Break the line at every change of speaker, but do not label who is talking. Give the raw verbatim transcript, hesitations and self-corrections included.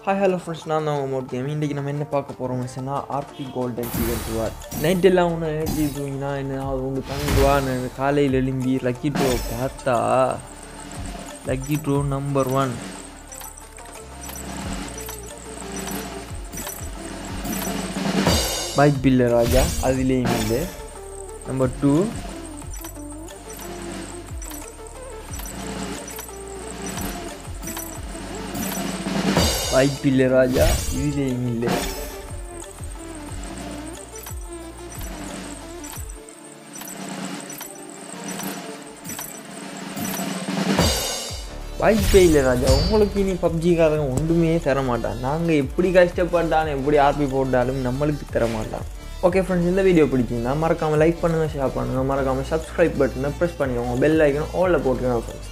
Hi hello friends, நான் தான் உங்கள் கேம். இன்றைக்கி நம்ம என்ன பார்க்க போகிறோம்னு சொன்னால் ஆர்பி கோல்டன் சீசன் டுவார் நைட் எல்லாம் ஒன்று எனர்ஜி தூங்கினா என்ன அது ஒன்று தங்குவான்னு காலையில் எழும்பி லக்கி ட்ரோ பார்த்தா lucky draw number one bike Billa Raja அதுலேயும் இல்லை. நம்பர் டூ பைக் இல்லை ராஜா இதுலேயும் இல்லை. பைக் இல்லை ராஜா உங்களுக்கு இனி பப்ஜிக்காரங்க ஒன்றுமே தர மாட்டான். நாங்கள் எப்படி கஷ்டப்பட்டாலும் எப்படி ஆர்பி போட்டாலும் நம்மளுக்கு தர மாட்டான். ஓகே ஃப்ரெண்ட்ஸ், இந்த வீடியோ பிடிச்சிங்கன்னா மறக்காமல் லைக் பண்ணுங்கள், ஷேர் பண்ணுங்கள், மறக்காமல் சப்ஸ்கிரைப் பட்டனை ப்ரெஸ் பண்ணிக்கோங்க, பெல் ஐக்கன் ஆலில் போட்டுக்கோங்க ஃப்ரெண்ட்ஸ்.